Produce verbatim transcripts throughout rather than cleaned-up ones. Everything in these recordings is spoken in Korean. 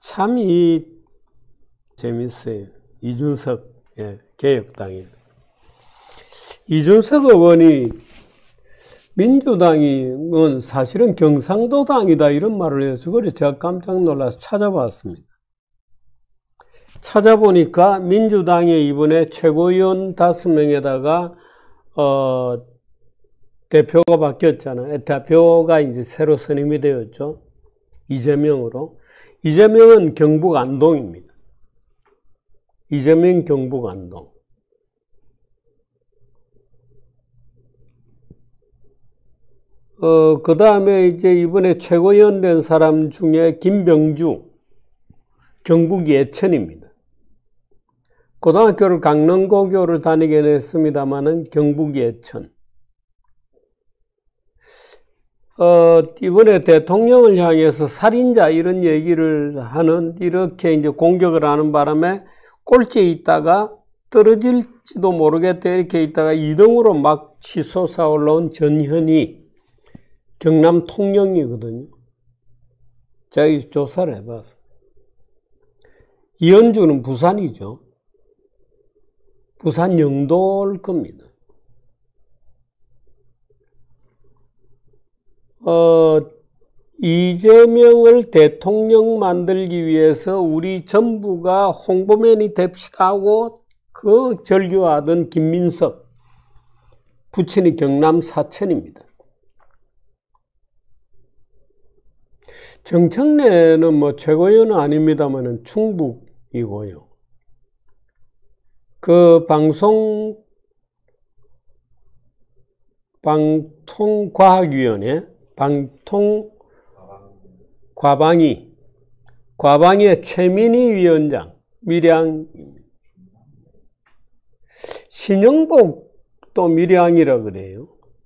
참 이 재밌어요. 이준석 예, 개혁당이 이준석 의원이 민주당은 사실은 경상도당이다 이런 말을 해서 그래 제가 깜짝 놀라서 찾아봤습니다. 찾아보니까 민주당이 이번에 최고위원 다섯 명에다가 어, 대표가 바뀌었잖아요. 대표가 이제 새로 선임이 되었죠. 이재명으로. 이재명은 경북 안동입니다. 이재명 경북 안동. 어, 그 다음에 이제 이번에 최고위원 된 사람 중에 김병주, 경북 예천입니다. 고등학교를 강릉고교를 다니긴 했습니다만은 경북 예천. 어, 이번에 대통령을 향해서 살인자 이런 얘기를 하는, 이렇게 이제 공격을 하는 바람에 꼴찌에 있다가 떨어질지도 모르겠다 이렇게 있다가 이 등으로 막 치솟아 올라온 전현희 경남 통영이거든요. 제가 조사를 해봤어요. 이현주는 부산이죠. 부산 영도일 겁니다. 어, 이재명을 대통령 만들기 위해서 우리 전부가 홍보맨이 됩시다 하고 그 절규하던 김민석, 부친이 경남 사천입니다. 정청래는 뭐 최고위원은 아닙니다만은 충북이고요. 그 방송, 방통과학위원회, 방통, 과방위, 과방위의 최민희 위원장, 밀양입니다. 신영복도 밀양이라 그래요.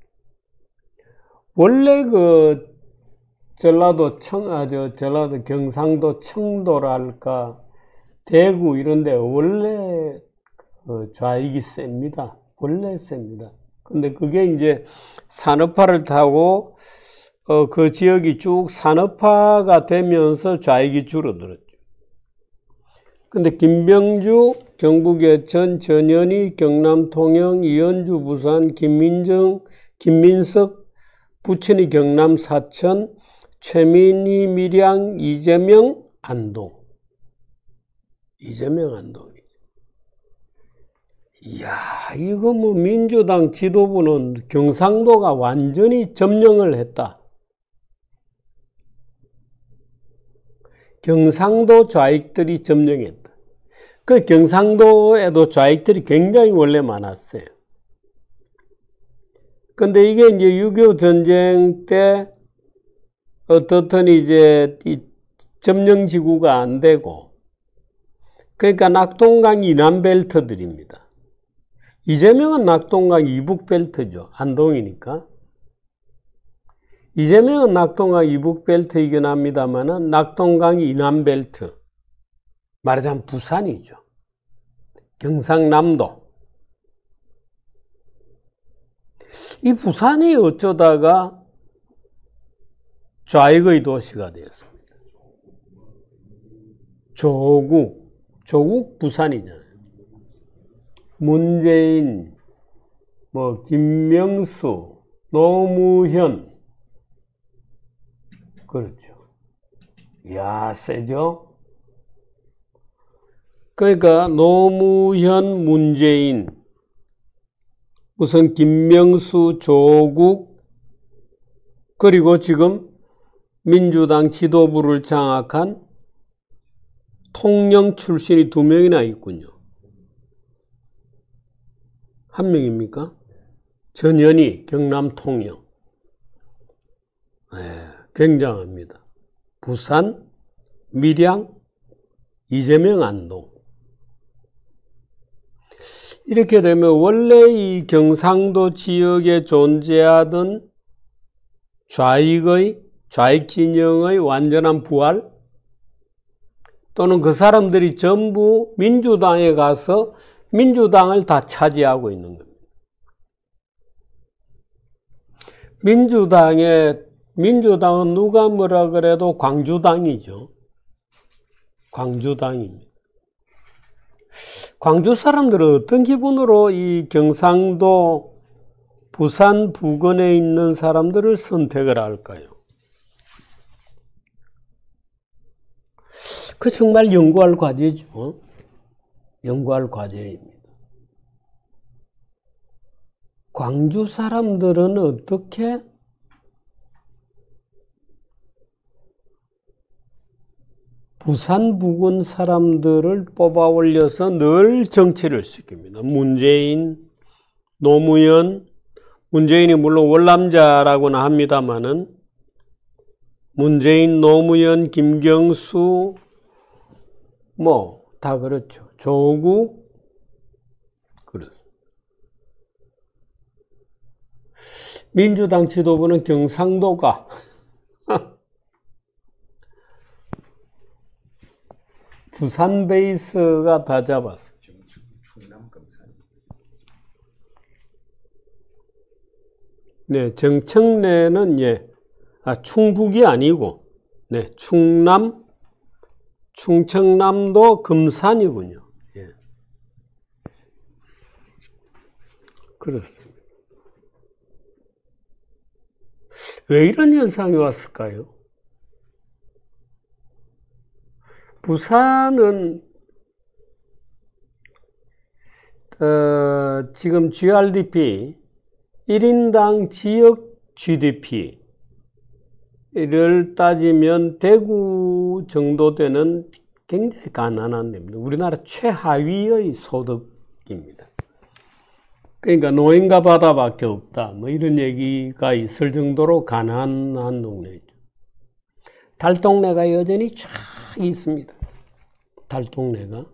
원래 그 전라도 청, 아, 저, 전라도 경상도 청도랄까, 대구 이런데 원래 그 좌익이 셉니다. 원래 셉니다. 근데 그게 이제 산업화를 타고, 어, 그 지역이 쭉 산업화가 되면서 좌익이 줄어들었죠. 근데 김병주, 경북 예천, 전현희, 경남 통영, 이현주, 부산, 김민정, 김민석, 부친이 경남 사천, 최민희, 밀양, 이재명, 안동. 이재명, 안동. 이야, 이거 뭐 민주당 지도부는 경상도가 완전히 점령을 했다. 경상도 좌익들이 점령했다. 그 경상도에도 좌익들이 굉장히 원래 많았어요. 근데 이게 이제 육이오 전쟁 때 어떻든 이제 이 점령지구가 안 되고, 그러니까 낙동강 이남 벨트들입니다. 이재명은 낙동강 이북 벨트죠. 안동이니까. 이재명은 낙동강 이북 벨트이긴 합니다만은 낙동강 이남 벨트. 말하자면 부산이죠. 경상남도. 이 부산이 어쩌다가 좌익의 도시가 되었습니다. 조국, 조국 부산이잖아요. 문재인, 뭐 김명수, 노무현, 그렇죠. 이야, 세죠? 그러니까 노무현, 문재인, 우선 김명수, 조국, 그리고 지금 민주당 지도부를 장악한 통영 출신이 두 명이나 있군요. 한 명입니까? 전현희, 경남 통영. 네, 굉장합니다. 부산, 밀양, 이재명, 안동. 이렇게 되면 원래 이 경상도 지역에 존재하던 좌익의, 좌익 진영의 완전한 부활, 또는 그 사람들이 전부 민주당에 가서 민주당을 다 차지하고 있는 겁니다. 민주당에, 민주당은 누가 뭐라 그래도 광주당이죠. 광주당입니다. 광주 사람들은 어떤 기분으로 이 경상도, 부산 부근에 있는 사람들을 선택을 할까요? 그 정말 연구할 과제죠. 연구할 과제입니다. 광주 사람들은 어떻게 부산 부근 사람들을 뽑아 올려서 늘 정치를 시킵니다. 문재인, 노무현, 문재인이 물론 월남자라고는 합니다만은 문재인, 노무현, 김경수 뭐 다 그렇죠. 조국 그렇습니다. 민주당 지도부는 경상도가 부산 베이스가 다 잡았어요. 네, 정청래는 예, 아 충북이 아니고 네, 충남, 충청남도 금산이군요. 예, 그렇습니다. 왜 이런 현상이 왔을까요? 부산은 어, 지금 지알디피 일 인당 지역 지디피를 따지면 대구 정도 되는 굉장히 가난한 데입니다. 우리나라 최하위의 소득입니다. 그러니까 노인과 바다밖에 없다. 뭐 이런 얘기가 있을 정도로 가난한 동네죠. 달동네가 여전히 쫙 있습니다. 달동네가.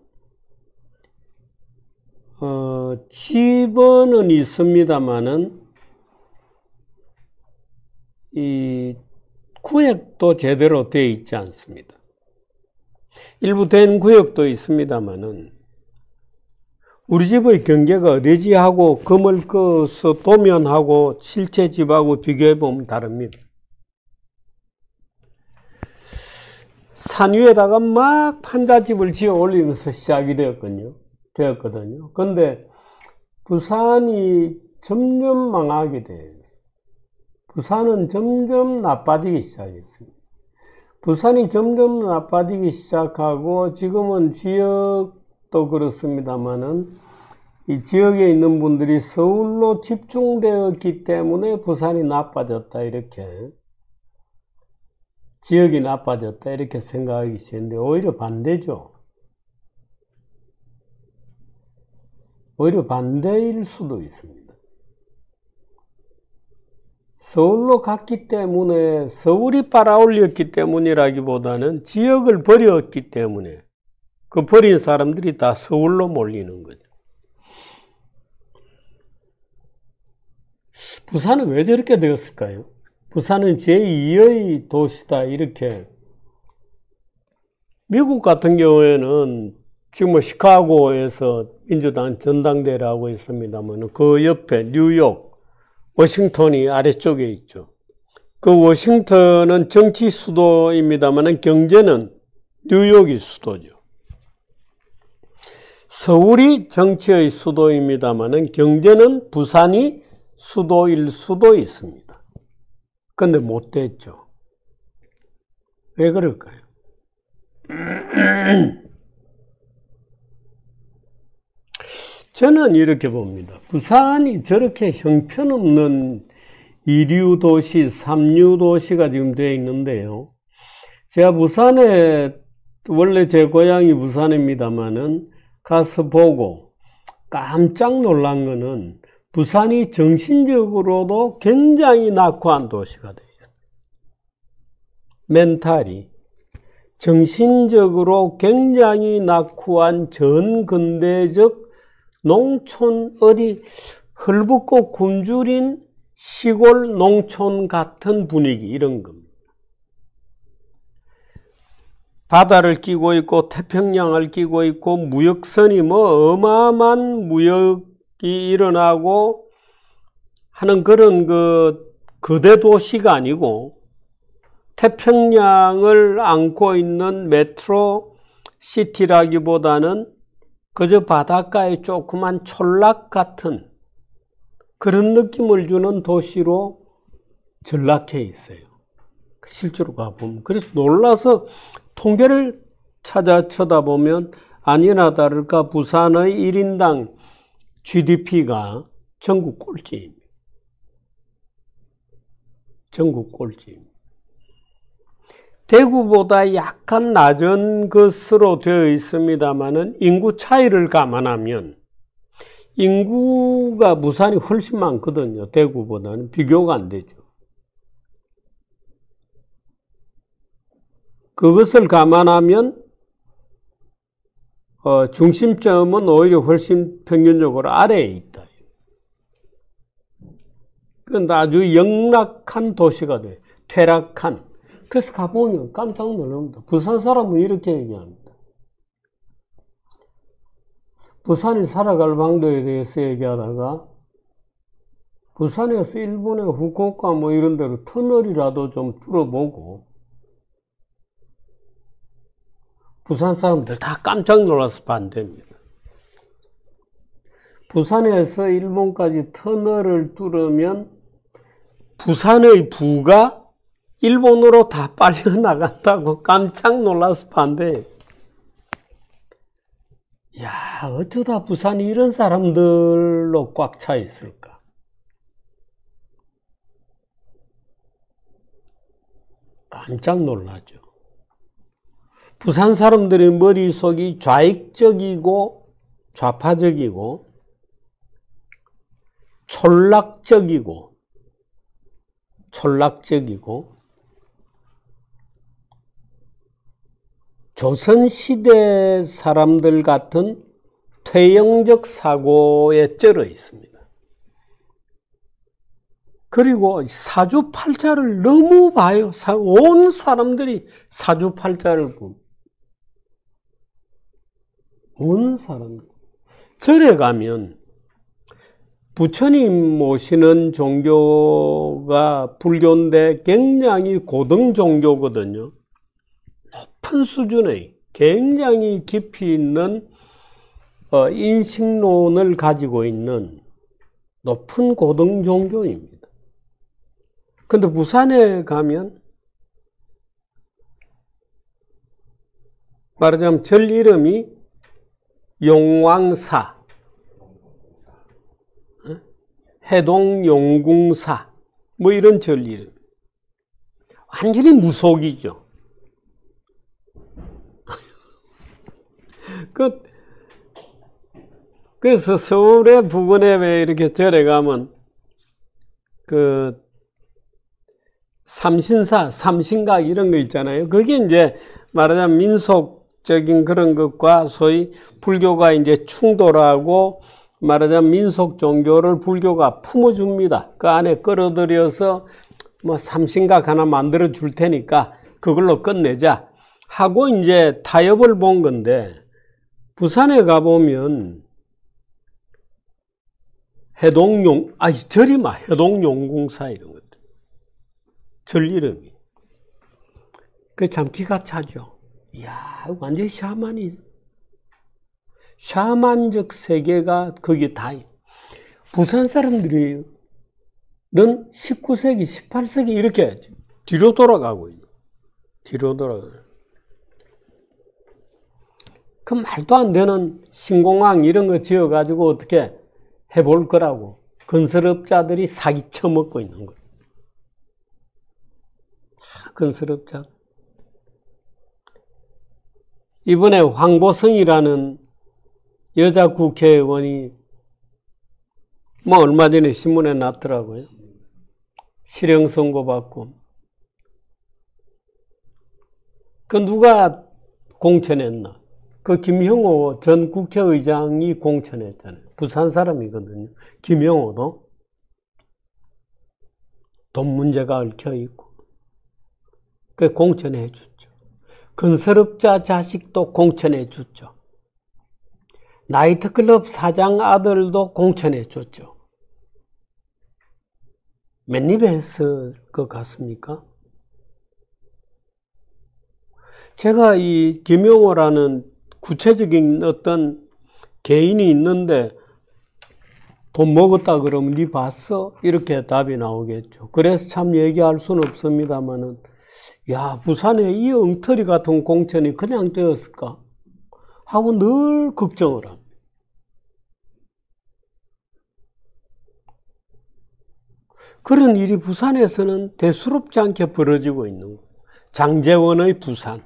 어, 집은 있습니다만은, 이, 구역도 제대로 되어 있지 않습니다. 일부 된 구역도 있습니다만은, 우리 집의 경계가 어디지 하고 금을 꺼서 도면하고 실제 집하고 비교해보면 다릅니다. 산 위에다가 막 판자집을 지어 올리면서 시작이 되었거든요. 되었거든요. 근데 부산이 점점 망하게 돼요. 부산은 점점 나빠지기 시작했습니다. 부산이 점점 나빠지기 시작하고 지금은 지역도 그렇습니다만은 이 지역에 있는 분들이 서울로 집중되었기 때문에 부산이 나빠졌다 이렇게 지역이 나빠졌다 이렇게 생각하기 쉬운데 오히려 반대죠. 오히려 반대일 수도 있습니다. 서울로 갔기 때문에 서울이 빨아올렸기 때문이라기보다는 지역을 버렸기 때문에 그 버린 사람들이 다 서울로 몰리는 거죠. 부산은 왜 저렇게 되었을까요? 부산은 제이의 도시다 이렇게. 미국 같은 경우에는 지금 뭐 시카고에서 민주당 전당대회라고 있습니다만 그 옆에 뉴욕, 워싱턴이 아래쪽에 있죠. 그 워싱턴은 정치 수도입니다만 경제는 뉴욕이 수도죠. 서울이 정치의 수도입니다만 경제는 부산이 수도일 수도 있습니다. 근데 못 됐죠. 왜 그럴까요? 저는 이렇게 봅니다. 부산이 저렇게 형편없는 이류 도시, 삼류 도시가 지금 되어 있는데요. 제가 부산에, 원래 제 고향이 부산입니다만은 가서 보고 깜짝 놀란 거는 부산이 정신적으로도 굉장히 낙후한 도시가 되어 있습니다. 멘탈이. 정신적으로 굉장히 낙후한 전근대적 농촌 어디 헐벗고 굶주린 시골 농촌 같은 분위기 이런 겁니다. 바다를 끼고 있고 태평양을 끼고 있고 무역선이 뭐 어마어마한 무역이 일어나고 하는 그런 그 거대 도시가 아니고 태평양을 안고 있는 메트로 시티라기보다는 그저 바닷가의 조그만 촌락 같은 그런 느낌을 주는 도시로 전락해 있어요. 실제로 가보면. 그래서 놀라서 통계를 찾아 쳐다보면 아니나 다를까 부산의 일 인당 지디피가 전국 꼴찌입니다. 전국 꼴찌입니다. 대구보다 약간 낮은 것으로 되어 있습니다만은 인구 차이를 감안하면 인구가 부산이 훨씬 많거든요. 대구보다는 비교가 안 되죠. 그것을 감안하면 어, 중심점은 오히려 훨씬 평균적으로 아래에 있다. 그런데 아주 영락한 도시가 돼요. 퇴락한. 그래서 가보면 깜짝 놀랍니다. 부산 사람은 이렇게 얘기합니다. 부산이 살아갈 방도에 대해서 얘기하다가 부산에서 일본의 후쿠오카 뭐 이런 데로 터널이라도 좀 뚫어보고 부산 사람들 다 깜짝 놀라서 반대입니다. 부산에서 일본까지 터널을 뚫으면 부산의 부가 일본으로 다 빨려나간다고 깜짝 놀라서 반대해요. 야, 어쩌다 부산이 이런 사람들로 꽉 차 있을까? 깜짝 놀라죠. 부산 사람들의 머릿속이 좌익적이고 좌파적이고 촌락적이고 촌락적이고 조선시대 사람들 같은 퇴영적 사고에 쩔어 있습니다. 그리고 사주팔자를 너무 봐요. 온 사람들이 사주팔자를 봅니다. 온 사람들. 절에 가면 부처님 모시는 종교가 불교인데 굉장히 고등 종교거든요. 높은 수준의 굉장히 깊이 있는 인식론을 가지고 있는 높은 고등 종교입니다. 근데 부산에 가면 말하자면 절 이름이 용왕사, 해동용궁사 뭐 이런 절 이름. 완전히 무속이죠. 그, 그래서 서울의 부근에 왜 이렇게 절에 가면 그 삼신사, 삼신각 이런 거 있잖아요. 그게 이제 말하자면 민속적인 그런 것과 소위 불교가 이제 충돌하고 말하자면 민속 종교를 불교가 품어줍니다. 그 안에 끌어들여서 뭐 삼신각 하나 만들어 줄 테니까 그걸로 끝내자 하고 이제 타협을 본 건데 부산에 가보면 해동용, 아니, 절이 막 해동용궁사 이런 것들. 절 이름이. 그 참 기가 차죠. 이야, 완전히 샤만이, 샤만적 세계가 거기 다 있고. 부산 사람들이 는 십구 세기, 십팔 세기 이렇게 뒤로 돌아가고 있는. 뒤로 돌아가요. 그 말도 안 되는 신공항 이런 거 지어가지고 어떻게 해볼 거라고 건설업자들이 사기 쳐먹고 있는 거예요. 건설업자. 이번에 황보성이라는 여자 국회의원이 뭐 얼마 전에 신문에 났더라고요. 실형 선고받고. 그 누가 공천했나? 그 김형호 전 국회의장이 공천했잖아요. 부산 사람이거든요. 김형호도 돈 문제가 얽혀 있고. 그 공천해 줬죠. 건설업자 자식도 공천해 줬죠. 나이트클럽 사장 아들도 공천해 줬죠. 맨입에 했을 것 같습니까? 제가 이 김영호라는 구체적인 어떤 개인이 있는데 돈 먹었다 그러면 니 봤어? 이렇게 답이 나오겠죠. 그래서 참 얘기할 수는 없습니다만은, 야, 부산에 이 엉터리 같은 공천이 그냥 되었을까? 하고 늘 걱정을 합니다. 그런 일이 부산에서는 대수롭지 않게 벌어지고 있는 거예요. 장제원의 부산.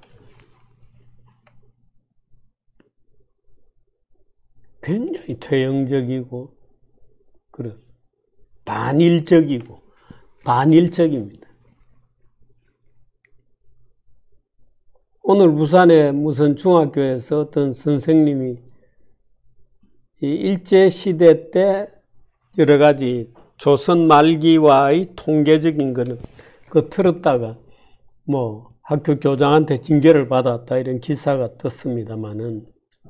굉장히 퇴행적이고, 그렇습니다. 반일적이고, 반일적입니다. 오늘 부산의 무슨 중학교에서 어떤 선생님이 이 일제시대 때 여러 가지 조선 말기와의 통계적인 거는 그 틀었다가 뭐 학교 교장한테 징계를 받았다 이런 기사가 떴습니다만은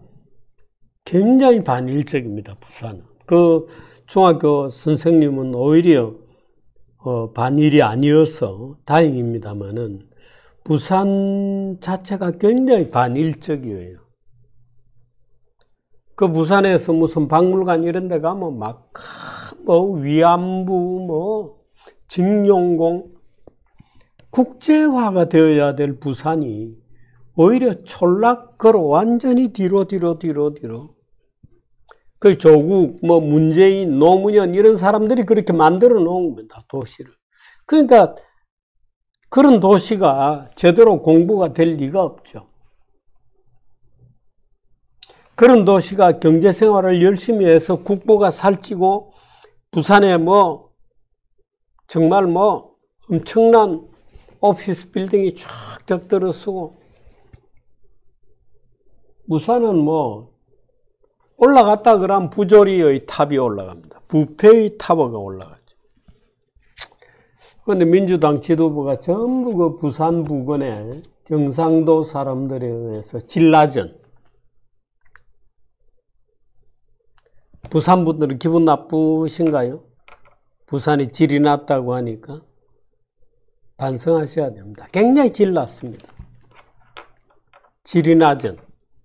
굉장히 반일적입니다, 부산은. 그 중학교 선생님은 오히려 어, 반일이 아니어서 다행입니다만은 부산 자체가 굉장히 반일적이에요. 그 부산에서 무슨 박물관 이런 데 가면 막, 뭐, 위안부, 뭐, 증용공, 국제화가 되어야 될 부산이 오히려 촌락 걸어 완전히 뒤로, 뒤로, 뒤로, 뒤로. 그 조국, 뭐, 문재인, 노무현 이런 사람들이 그렇게 만들어 놓은 겁니다, 도시를. 그러니까, 그런 도시가 제대로 공부가 될 리가 없죠. 그런 도시가 경제생활을 열심히 해서 국보가 살찌고 부산에 뭐 정말 뭐 엄청난 오피스 빌딩이 쫙쫙 들어서고 부산은 뭐 올라갔다 그러면 부조리의 탑이 올라갑니다. 부패의 타워가 올라가죠. 그런데 민주당 지도부가 전부 그 부산 부근에 경상도 사람들에 의해서 질라전. 부산 분들은 기분 나쁘신가요? 부산이 질이 났다고 하니까 반성하셔야 됩니다. 굉장히 질 났습니다. 질이 낮은.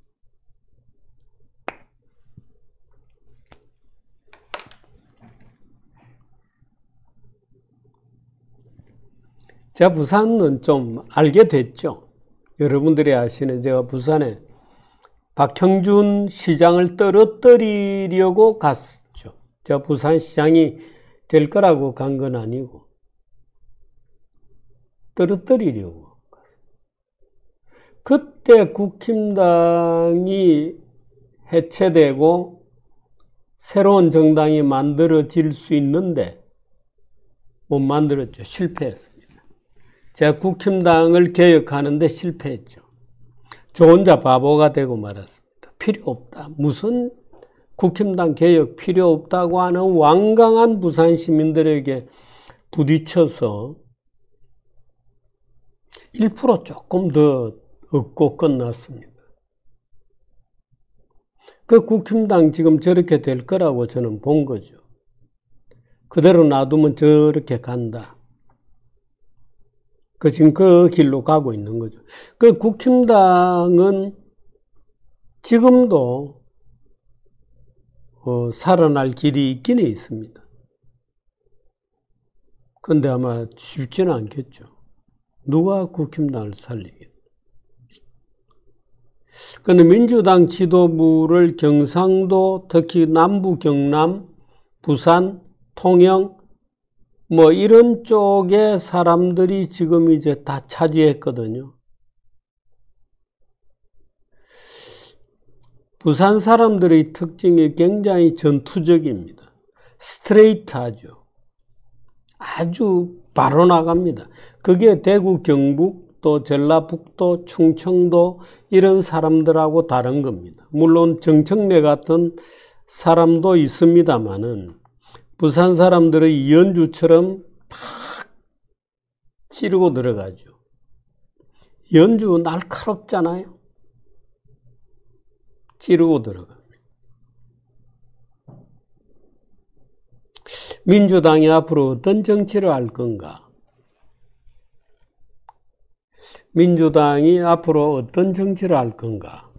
제가 부산은 좀 알게 됐죠. 여러분들이 아시는 제가 부산에 박형준 시장을 떨어뜨리려고 갔죠. 제가 부산시장이 될 거라고 간 건 아니고 떨어뜨리려고 갔어요. 그때 국힘당이 해체되고 새로운 정당이 만들어질 수 있는데 못 만들었죠. 실패했습니다. 제가 국힘당을 개혁하는데 실패했죠. 저 혼자 바보가 되고 말았습니다. 필요 없다. 무슨 국힘당 개혁 필요 없다고 하는 완강한 부산 시민들에게 부딪혀서 일 퍼센트 조금 더 얻고 끝났습니다. 그 국힘당 지금 저렇게 될 거라고 저는 본 거죠. 그대로 놔두면 저렇게 간다. 그 지금 그 길로 가고 있는 거죠. 그 국힘당은 지금도 어, 살아날 길이 있기는 있습니다. 그런데 아마 쉽지는 않겠죠. 누가 국힘당을 살리겠죠. 그런데 민주당 지도부를 경상도, 특히 남부 경남, 부산, 통영 뭐 이런 쪽의 사람들이 지금 이제 다 차지했거든요. 부산 사람들의 특징이 굉장히 전투적입니다. 스트레이트하죠. 아주 바로 나갑니다. 그게 대구, 경북, 또 전라북도, 충청도 이런 사람들하고 다른 겁니다. 물론 정청래 같은 사람도 있습니다만은 부산 사람들의 이연주처럼 팍 찌르고 들어가죠. 연주 날카롭잖아요. 찌르고 들어갑니다. 민주당이 앞으로 어떤 정치를 할 건가? 민주당이 앞으로 어떤 정치를 할 건가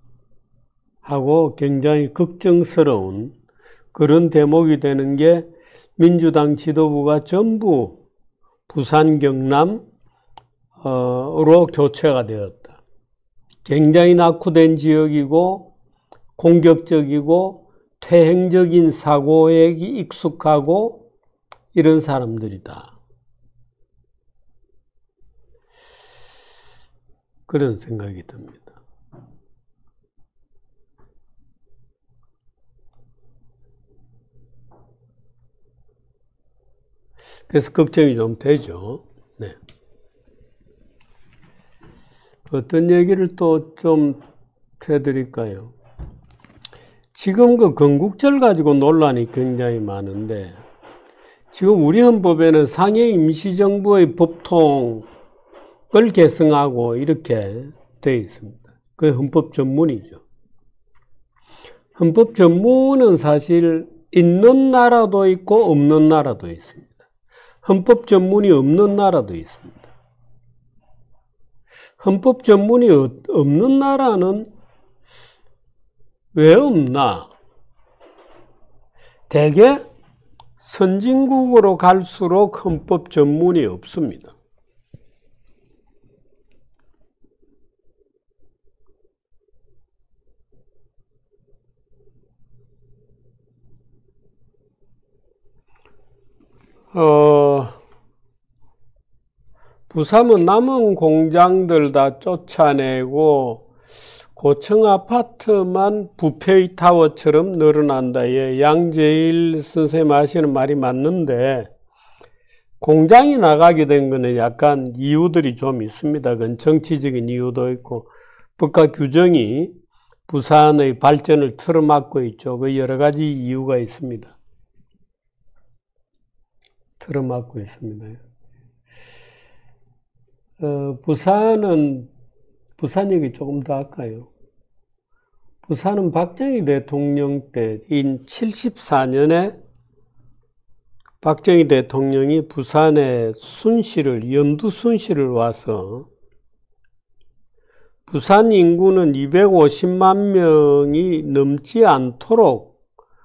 하고 굉장히 걱정스러운 그런 대목이 되는 게 민주당 지도부가 전부 부산, 경남으로 교체가 되었다. 굉장히 낙후된 지역이고 공격적이고 퇴행적인 사고에 익숙하고 이런 사람들이다. 그런 생각이 듭니다. 그래서 걱정이 좀 되죠. 네. 어떤 얘기를 또 좀 해드릴까요? 지금 그 건국절 가지고 논란이 굉장히 많은데, 지금 우리 헌법에는 상해 임시정부의 법통을 개성하고 이렇게 되어 있습니다. 그게 헌법 전문이죠. 헌법 전문은 사실 있는 나라도 있고 없는 나라도 있습니다. 헌법 전문이 없는 나라도 있습니다. 헌법 전문이 없는 나라는 왜 없나? 대개 선진국으로 갈수록 헌법 전문이 없습니다. 어, 부산은 남은 공장들 다 쫓아내고 고층 아파트만 부페이 타워처럼 늘어난다. 예, 양재일 선생님 하시는 말이 맞는데, 공장이 나가게 된 거는 약간 이유들이 좀 있습니다. 그건 정치적인 이유도 있고, 국가 규정이 부산의 발전을 틀어막고 있죠. 그 여러 가지 이유가 있습니다. 틀어막고 있습니다. 어, 부산은, 부산역이 조금 더 할까요? 부산은 박정희 대통령 때인 칠십사 년에 박정희 대통령이 부산에 순시를, 연두 순시를 와서 부산 인구는 이백오십만 명이 넘지 않도록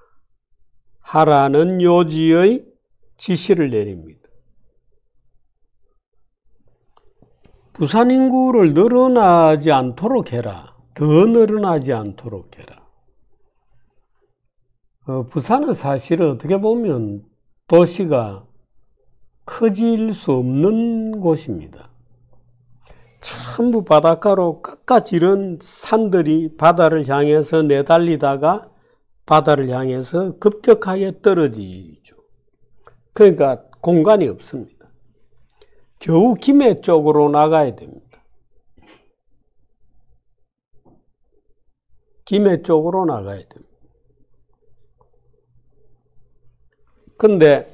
하라는 요지의 지시를 내립니다. 부산 인구를 늘어나지 않도록 해라. 더 늘어나지 않도록 해라. 어, 부산은 사실은 어떻게 보면 도시가 커질 수 없는 곳입니다. 전부 바닷가로 깎아지른 산들이 바다를 향해서 내달리다가 바다를 향해서 급격하게 떨어지죠. 그러니까 공간이 없습니다. 겨우 김해 쪽으로 나가야 됩니다. 김해 쪽으로 나가야 됩니다. 근데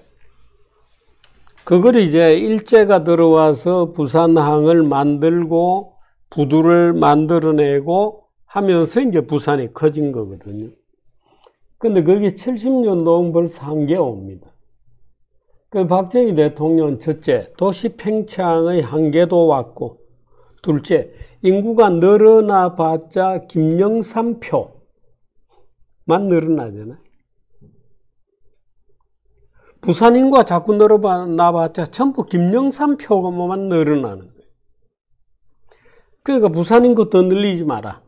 그걸 이제 일제가 들어와서 부산항을 만들고 부두를 만들어내고 하면서 이제 부산이 커진 거거든요. 근데 그게 칠십 년도면 벌써 한계가 옵니다. 그 박정희 대통령 첫째, 도시 팽창의 한계도 왔고, 둘째, 인구가 늘어나 봤자 김영삼 표만 늘어나잖아요. 부산 인구가 자꾸 늘어나 봤자 전부 김영삼 표만 늘어나는 거예요. 그러니까 부산 인구 더 늘리지 마라.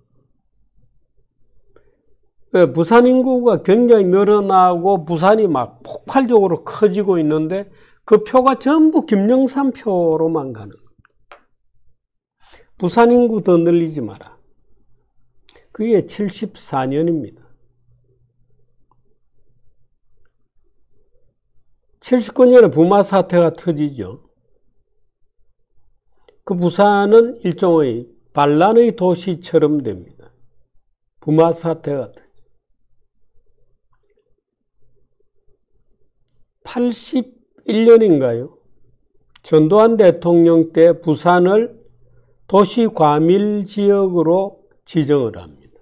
부산 인구가 굉장히 늘어나고 부산이 막 폭발적으로 커지고 있는데 그 표가 전부 김영삼 표로만 가는 거예요. 부산 인구 더 늘리지 마라. 그게 칠십사 년입니다. 칠십구 년에 부마 사태가 터지죠. 그 부산은 일종의 반란의 도시처럼 됩니다. 부마 사태가 터지죠. 팔십일 년인가요? 전두환 대통령 때 부산을 도시 과밀 지역으로 지정을 합니다.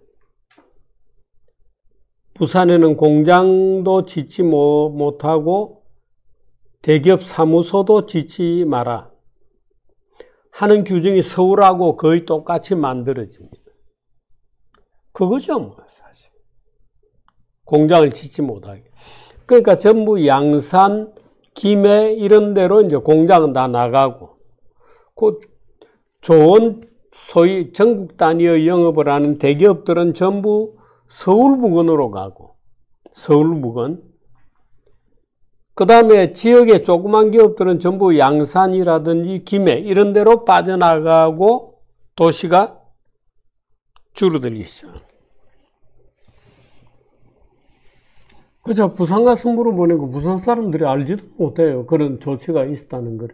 부산에는 공장도 짓지 못하고 대기업 사무소도 짓지 마라. 하는 규정이 서울하고 거의 똑같이 만들어집니다. 그거죠, 뭐, 사실. 공장을 짓지 못하게. 그러니까 전부 양산, 김해 이런 데로 이제 공장은 다 나가고, 그 좋은 소위 전국 단위의 영업을 하는 대기업들은 전부 서울 부근으로 가고, 서울 부근. 그 다음에 지역의 조그만 기업들은 전부 양산이라든지 김해 이런 데로 빠져나가고 도시가 줄어들기 시작. 그저 부산 가서 물어보니까 부산 사람들이 알지도 못해요. 그런 조치가 있었다는 걸.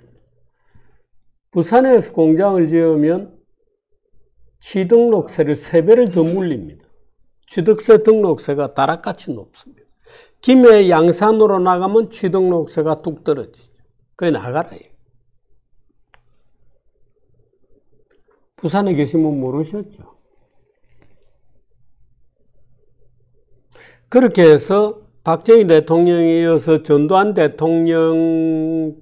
부산에서 공장을 지으면 취등록세를 세 배를 더 물립니다. 취득세 등록세가 다락같이 높습니다. 김해 양산으로 나가면 취등록세가 뚝 떨어지죠. 그게 나가라. 부산에 계시면 모르셨죠. 그렇게 해서 박정희 대통령에 이어서 전두환 대통령까지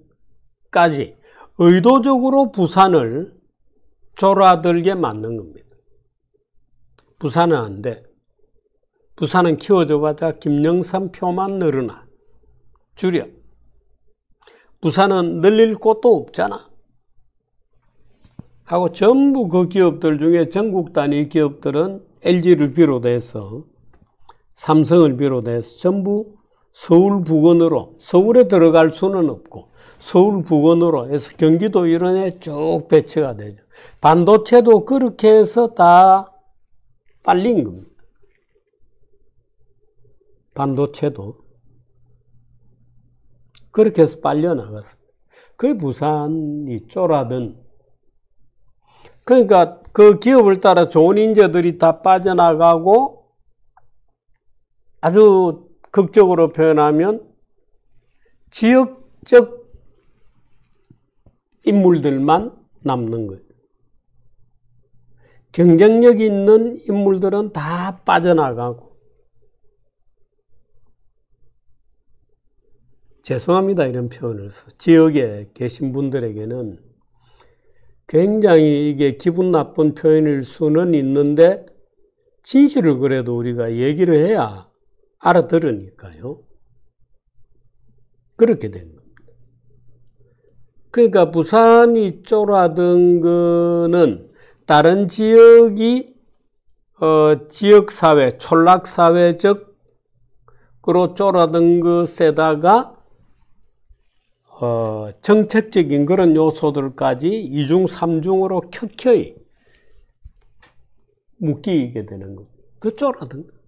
의도적으로 부산을 졸아들게 만든 겁니다. 부산은 안 돼. 부산은 키워줘봤자 김영삼 표만 늘어나. 줄여. 부산은 늘릴 곳도 없잖아. 하고 전부 그 기업들 중에 전국 단위 기업들은 엘지를 비롯해서 삼성을 비롯해서 전부 서울 부근으로, 서울에 들어갈 수는 없고 서울 부근으로 해서 경기도 이런 데 쭉 배치가 되죠. 반도체도 그렇게 해서 다 빨린 겁니다. 반도체도 그렇게 해서 빨려 나갔습니다. 그게 부산이 쫄아든. 그러니까 그 기업을 따라 좋은 인재들이 다 빠져나가고 아주 극적으로 표현하면 지역적 인물들만 남는 거예요. 경쟁력 있는 인물들은 다 빠져나가고. 죄송합니다, 이런 표현을 써. 지역에 계신 분들에게는 굉장히 이게 기분 나쁜 표현일 수는 있는데 진실을 그래도 우리가 얘기를 해야 알아들으니까요. 그렇게 된 겁니다. 그러니까 부산이 쫄아든 거는 다른 지역이 어, 지역사회, 촌락사회적으로 쫄아든 것에다가 어, 정책적인 그런 요소들까지 이중, 삼중으로 켜켜이 묶이게 되는 겁니다. 그 쫄아든 거.